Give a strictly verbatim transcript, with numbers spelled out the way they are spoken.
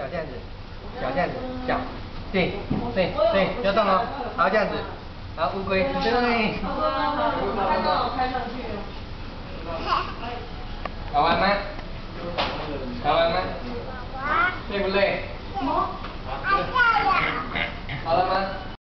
这样子，脚这样子，脚，对对对，不要动哦，好这样子，好乌龟，对， 开到开上去。 好玩吗？